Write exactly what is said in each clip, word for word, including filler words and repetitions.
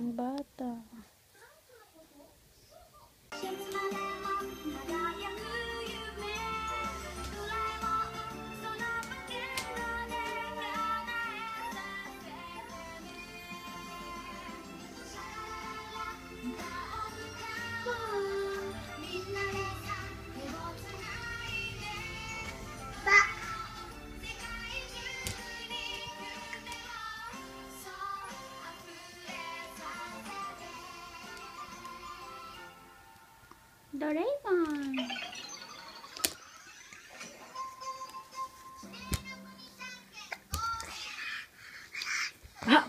bata. Doraemon. Ah.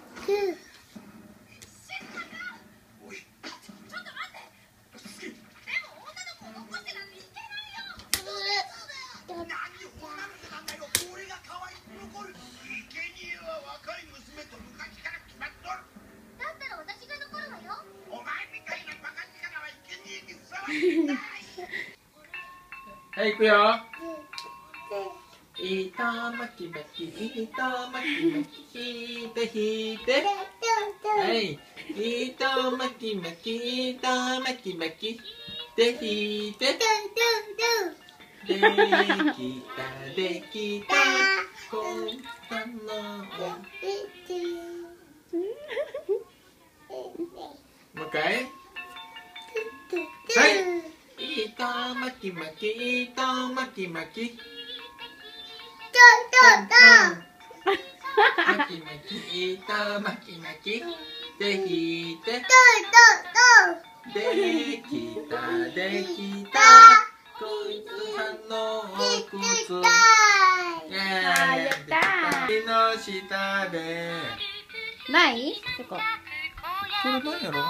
はい、行くよ。糸巻き巻き、糸巻き巻き、引いて引いて。はい、糸巻き巻き、糸巻き巻き、で引いて。できた、できた、こんなの。もう一回。はい。糸巻き巻き、糸巻き巻き。巻き巻き、糸巻き巻き。で引いて。できた、できた。こいつさんのお靴。イエーイ。 やったー。 木の下で。 ないそこ。 これ何やろ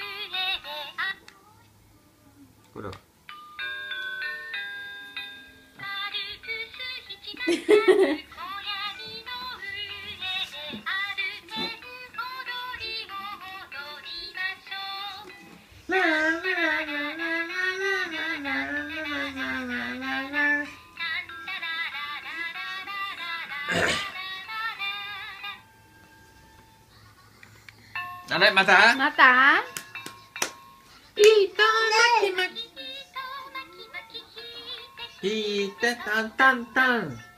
これ。あれまたまた糸巻き巻き引いてタンタンタン。